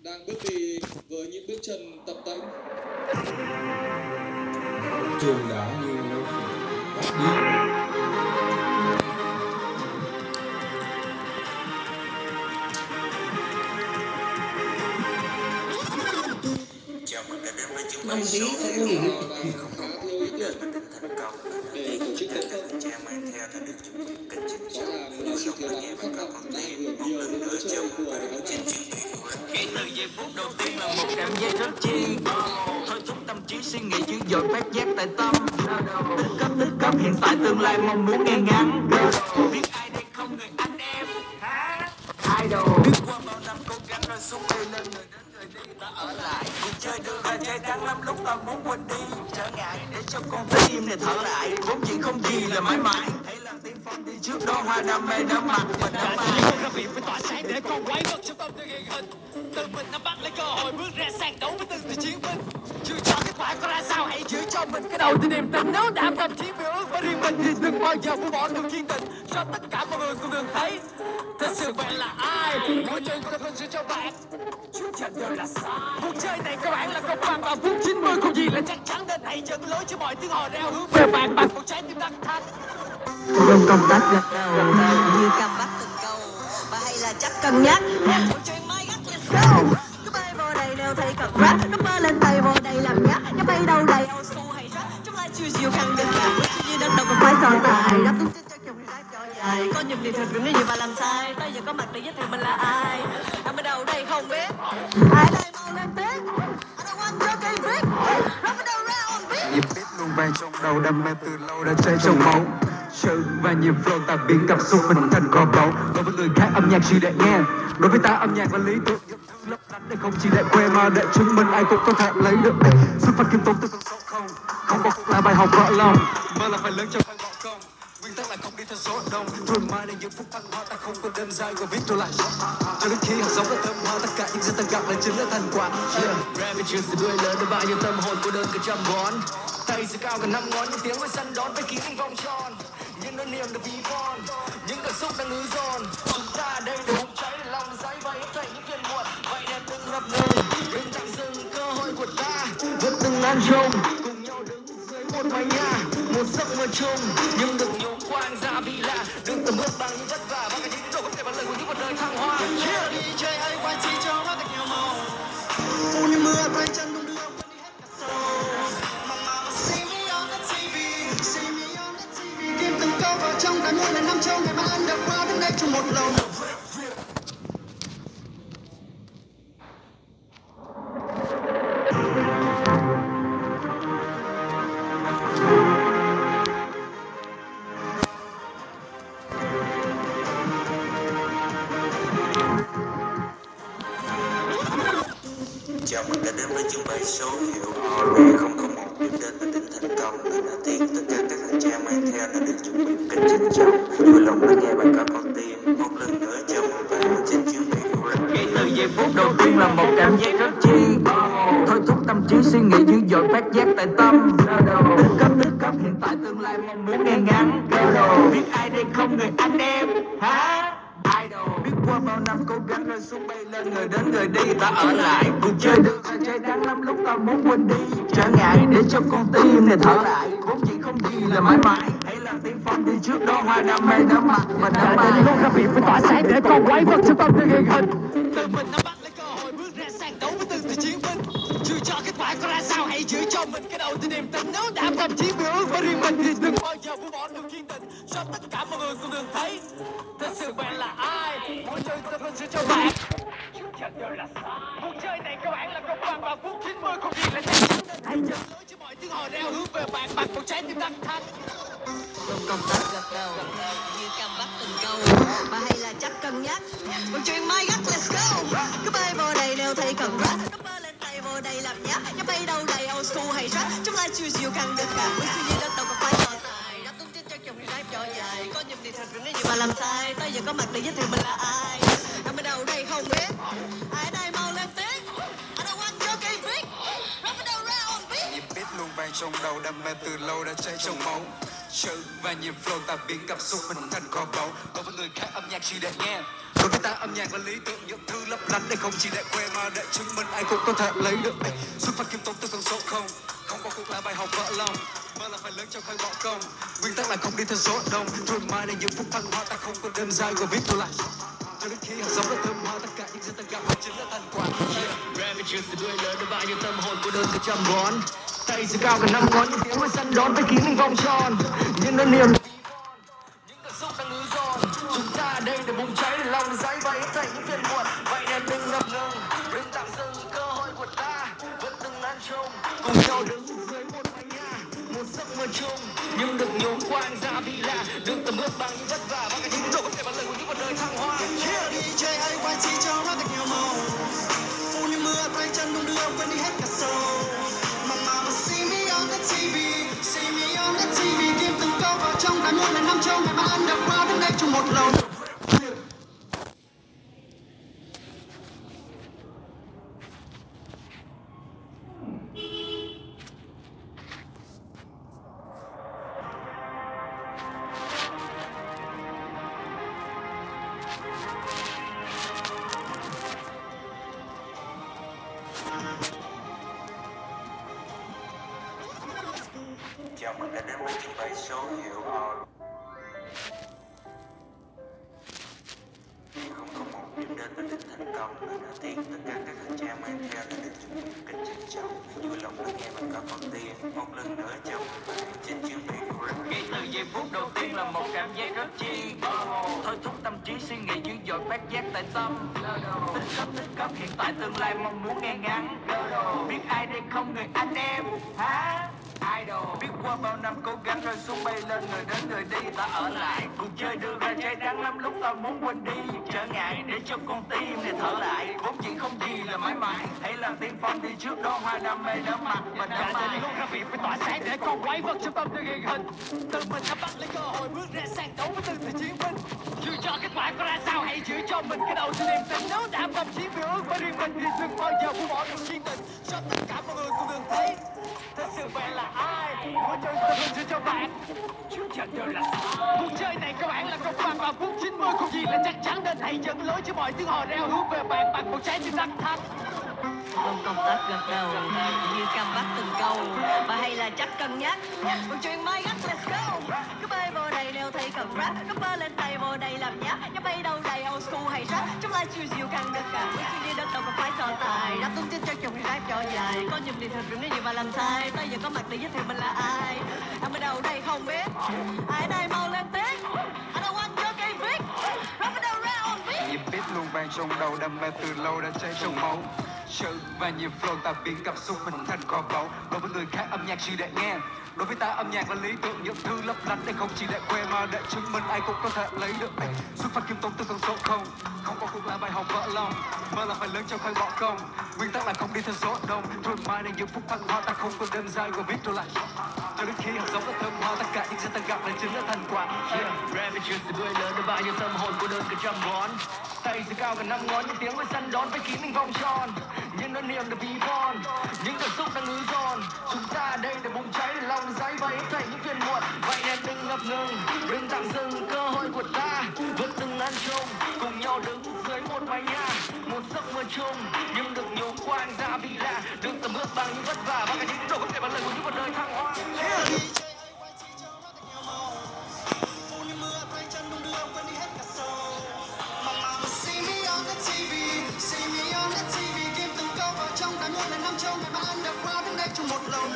đang bước đi với những bước chân tập tễnh. Chuông đã như nó bắt đi. Ông tí không có nghỉ. Để tổ chức tấn công, rõ ràng là sự thiếu vắng khắc phục đã ảnh hưởng nhiều đến lối chơi của đội bóng này. Kể từ giây phút đầu tiên là một cảm giác rất chi thôi thúc tâm trí suy nghĩ dữ dội phát giác tại tâm tích cấp hiện tại tương lai mong muốn nghe ngắn biết ai đây không người anh em idol biết qua bao năm cố gắng rồi xuống đi lên người đến người đi ta ở lại cuộc chơi đưa ra chơi đắng lắm lúc ta muốn quên đi trở ngại để cho con tim này thở lại vốn chuyện không gì là mãi mãi hãy làm tiên phong đi trước đó hoa đam mê đắm mặt mình đắm ai ra biển phải tỏa sáng để con quay vật trong tâm tư ghi hình tự mình nắm bắt lấy cơ hội bước ra sàn đấu với từng từ chiến binh chưa cho kết quả có ra sao hãy giữ cho mình cái đầu từ niềm tin nếu đảm tâm chiến biểu ước với riêng mình thì đừng bao giờ buông bỏ được kiên định cho tất cả mọi người cùng được thấy thật sự bạn là ai mỗi chuyện của tôi sẽ cho bạn trước trận đời là sai cuộc chơi này các bạn là công bằng và phút 90 không gì là chắc chắn nên hãy dẫn lối cho mọi tiếng hò reo hướng về bạn bằng một trái tim đắc thắng Dùng công tác gật đầu như cầm bắt từng câu và hay là chắc cân nhắc một chuyện mới gắt let's go cứ bay vô đây nếu thấy cần rap nó mơ lên tay vô đây làm nhát nó bay đâu đây old school hay rap chúng lại chiều chiều khăn gần cả như đất đâu còn phải so tài đáp tung tin cho chồng rap cho dài có nhầm điều thật đừng nói gì mà làm sai tới giờ có mặt để giới thiệu mình là ai nằm ở đâu đây không biết ai đây mau lên tiếng I don't want your game brick rap it around beat nhịp beat luôn vang trong đầu đam mê từ lâu đã cháy trong máu sự và nhịp flow ta biến cảm xúc mình thành kho báu đối với người khác âm nhạc chỉ để nghe đối với ta âm nhạc là lý tưởng lấp lánh để không chỉ để quê mà để chứng minh ai cũng có thể lấy được xuất phát kiêm tốn từ con số không có là bài học vỡ lòng mơ là phải lớn cho phải bỏ công nguyên tắc là không đi theo số đông rồi mai này những phút văn hóa ta không có đơn giản và viết trở lại cho đến khi hạt giống đã thơm hoa tất cả những gì ta gặp lại chính là thành quả rap chưa sự đuôi lớn để bao nhiêu tâm hồn cô đơn cả trăm ngón tay sẽ cao cả 5 ngón những tiếng với sân đón với kín vòng tròn những nỗi niềm được ví von những cảm xúc đang ứ dồn chúng ta đây để bùng cháy để lòng cháy và hết thảy những phiền muộn vậy nên đừng ngập ngừng đừng tạm dừng cơ hội của ta vẫn từng an chung cùng nhau đứng dưới một mái nhà một giấc mơ chung nhưng đừng nhổ quang ra vì lạ đừng tầm bước bằng những vất vả và cái những đồ không thể bằng lời của những cuộc đời thăng hoa đi chơi ấy quay chi cho nó thật nhiều màu u như mưa tay chân đung đưa quên đi hết cả sầu see me on the TV kim từng câu vào trong cả ngôi là năm châu ngày mai anh đập qua đứng đây trong một lồng chào mừng đã đến với chuyến bay số hiệu OD001 điểm đến và tính thành công lần đầu tiên tất cả các hành trang mang theo đã được chuẩn bị cách trân trọng vui lòng lắng nghe bài ca con tim một lần nữa chào mừng bạn trên chuyến bay của rap kể từ giây phút đầu tiên là một cảm giác rất chi thôi thúc tâm trí suy nghĩ dữ dội phát giác tại tâm tích cấp hiện tại tương lai mong muốn nghe ngắn biết ai đây không người anh em hả idol biết qua bao năm cố gắng rồi xuống bay lên người đến người đi ta ở lại cuộc chơi được ra chơi đắng lắm lúc ta muốn quên đi trở ngại để cho con tim này thở lại vốn chuyện không gì là mãi mãi hãy làm tiên phong đi trước đó hoa đam mê đắm mặt mình đắm ai lúc ra biển phải tỏa sáng để con quay vật trong tâm tư ghi hình tự mình nắm bắt lấy cơ hội bước ra sàn đấu với từng từ chiến binh chưa cho kết quả có ra sao hãy giữ cho mình cái đầu từ niềm tin nếu đảm tâm chiến biểu ước với riêng mình thì đừng bao giờ buông bỏ được kiên định cho tất cả mọi người cùng được thấy thật sự bạn là ai mỗi chơi tôi sẽ cho bạn trước trận đời là sai cuộc chơi này các bạn là công bằng và phút 90 không gì là chắc chắn nên hãy dẫn lối cho mọi tiếng hò reo hướng về bạn bằng một trái tim đắc thắng Dùng công tác gật đầu như cầm bắt từng câu và hay là chắc cân nhắc một chuyện mới gắt let's go cứ bay vô đây nếu thấy cần rap nó mơ lên tay vô đây làm nhát nó bay đâu đây old school hay rap chúng lại chiều chiều khăn gần cả với suy nghĩ đất đâu còn phải so tài đáp tung tin cho chồng rap cho dài có nhầm điều thật đừng nói gì mà làm sai tới giờ có mặt để giới thiệu mình là ai nằm ở đâu đây không biết ai đây mau lên tiếng I don't want your game brick rap it around beat nhịp beat luôn vang trong đầu đam mê từ lâu đã cháy trong máu sự và nhịp flow ta biến cảm xúc mình thành kho báu đối với người khác âm nhạc chỉ để nghe Đối với ta âm nhạc là lý tưởng, những thứ lấp lánh để không chỉ để khoe mà để chứng minh ai cũng có thể lấy được. Xuất phát kiêm tốn từ con số không có cuộc là bài học vỡ lòng. Mơ là phải lớn cho khơi bỏ công. Nguyên tắc là không đi theo số đông. Rồi mai này những phút thăng hoa ta không có đêm dài và viết tôi lại. Cho đến khi hạt giống đã thơm hoa tất cả những gì ta gặp chính là thành quả. Rap chưa sự đuôi lớn đã bao nhiêu tâm hồn của đơn từ trăm ngón. Tay sẽ cao cả 5 ngón những tiếng mới săn đón tới kín những vòng tròn. Những nỗi niềm những cảm xúc đang ứ dồn. Chúng ta ở đây để bùng cháy để lòng dấy bay thành những phiền muộn. Vậy nên đừng ngập ngừng, đừng tạm dừng cơ hội của ta vẫn từng ăn chung cùng nhau đứng dưới một mái nhà, một giấc mơ chung nhưng được nhốn quang ra vì là được tầm bước bằng những vất vả và cả những độ có thể bằng lời của những cuộc đời thăng hoa. Đi chơi hay quay chi cho nó thật nhiều màu, phù như mưa tay chân đung đưa quên đi hết cả sầu. Mama see me on the TV, see me on the TV, kiếm từng câu vào trong tai muôn lần năm châu ngày mai ăn được qua đứng đây chung một lầu. Chào mừng đã đến với chuyến bay số hiệu 001 điểm đến và đích thành công. Lần đầu tiên tất cả các hành trang mang theo đã được chuẩn bị cách trân trọng. Vui lòng lắng nghe bằng cả con tim. Một lần nữa chào mừng bạn trên chuyến bay của Rap. Ngay từ giây phút đầu tiên là một cảm giác rất chi thôi thúc tâm trí suy nghĩ dữ dội phát giác tại tâm. Tích cấp hiện tại tương lai mong muốn nghe ngắn. Biết ai đây không người anh em hả? Idol biết qua bao năm cố gắng rơi xuống bay lên, người đến người đi ta ở lại. Cuộc chơi đưa ra trái đắng lắm lúc ta muốn quên đi trở ngại để cho con tim này thở lại. Vốn chuyện không gì là mãi mãi, hãy làm tiên phong đi trước đó hoa đam mê đắm mặt và đắm mai. Luôn ra việc phải tỏa sáng để con quay vật trong tâm tư ghi hình. Từ mình nắm bắt lấy cơ hội bước ra sang đấu với từng thời chiến binh. Dù cho kết quả có ra sao hãy giữ cho mình cái đầu cho niềm tin. Nếu đã bầm chiến biểu ước với riêng mình thì đừng bao giờ buông bỏ được kiên định. Cho tất cả mọi người cùng đường thấy thật sự bạn là ai. Mỗi chơi tôi sẽ cho bạn trước trận đều là cuộc chơi này các bạn là công bằng vào phút 90. Không gì là chắc chắn nên hãy dẫn lối cho mọi tiếng hò reo hướng về bạn bằng một trái tim đắc thắng. Trong công tác gật đầu như cầm bắt từng câu và hay là chắc cân nhắc một chuyện mai gắt let's go. Cứ bay vô đây nếu thấy cần rap, cứ bơ lên tay vô đây làm nháp. Nhắm bay đâu đây old school hay rap, trong live chiều chiều căng đất cả với suy đi đất đâu còn phải so tài. Rap tung tin cho chồng rap cho dài, có nhầm thì thật rừng nếu như mà làm sai. Tới giờ có mặt để giới thiệu mình là ai, anh ở đâu đây không biết, ai đây mau lên tiếng. I don't want your game viết, rap ở đâu ra on beat. Nhịp beat luôn vang trong đầu, đam mê từ lâu đã cháy trong máu. Sự và nhiều flow tạo biến cảm xúc mình thành kho báu. Đối với người khác âm nhạc chỉ để nghe, đối với ta âm nhạc là lý tưởng, những thứ lấp lánh để không chỉ để khoe mà để chứng minh ai cũng có thể lấy được. Xuất phát kiêm tốn từ con số không có cuộc là bài học vỡ lòng. Mơ là phải lớn cho khơi bỏ công. Nguyên tắc là không đi theo số đông. Rồi mai này những phút thăng hoa ta không có đêm dài và viết tôi lại. Cho đến khi hạt giống đã thơm hoa tất cả những gì ta gặp lại chính là thành quả. Rap chưa sự đuôi lớn đã bao nhiêu tâm hồn của đơn cả trăm ngón. Tay sẽ cao cả 5 ngón những tiếng mới săn đón với kín những vòng tròn. Những nỗi niềm đã ví von, những cảm xúc đang ứ dồn. Chúng ta ở đây để bùng cháy để lòng dấy bay thành những phiền muộn. Vậy nên đừng ngập ngừng, đừng tạm dừng cơ hội của ta vẫn từng ăn chung cùng nhau đứng dưới một mái nhà, một giấc mơ chung nhưng được nhốn quang ra vì là được tầm bước bằng những vất vả và cả những độ có thể bằng lời của những cuộc đời thăng hoa. Trong một lầu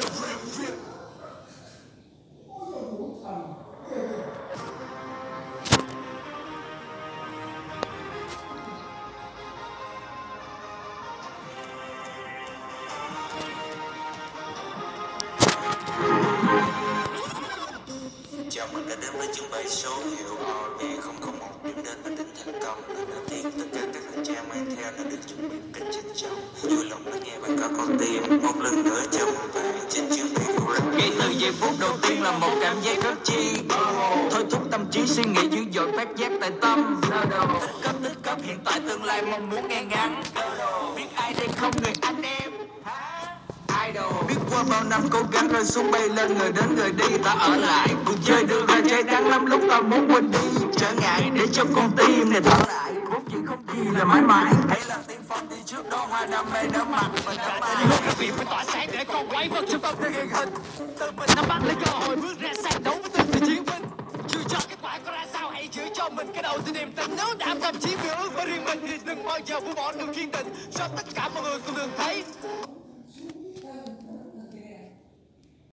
Chào mừng đã đến với chuyến bay số hiệu RB001 điểm đến và đích thành công. Lần đầu tiên tất cả các hành trang mang theo đã được chuẩn bị cách trân trọng. Vui lòng lắng nghe bằng cả con tim. Một lần nữa chào mừng bạn trên chuyến bay của Rap. Ngay từ giây phút đầu tiên là một cảm giác rất chi thôi thúc tâm trí suy nghĩ dữ dội phát giác tại tâm. Tích cấp hiện tại tương lai mong muốn nghe ngắn. Biết ai đây không người anh em Idol biết qua bao năm cố gắng rơi xuống bay lên, người đến người đi ta ở lại. Cuộc chơi đưa ra trái đắng lắm lúc ta muốn quên đi trở ngại để cho con tim này thở lại. Vốn chuyện gì là mãi mãi. Hãy là tiên phong đi trước đó hoa đam mê đắm mặt và đắm ai. Lúc cái việc phải tỏa sáng để con quay vật trung tâm thực hiện hình. Tự mình nắm bắt lấy cơ hội bước ra sàn đấu với từng chiến binh. Chưa cho kết quả có ra sao hãy giữ cho mình cái đầu từ niềm tin. Nếu đảm tâm chiến vì ước với riêng mình thì đừng bao giờ buông bỏ đường kiên định. Cho tất cả mọi người cùng đường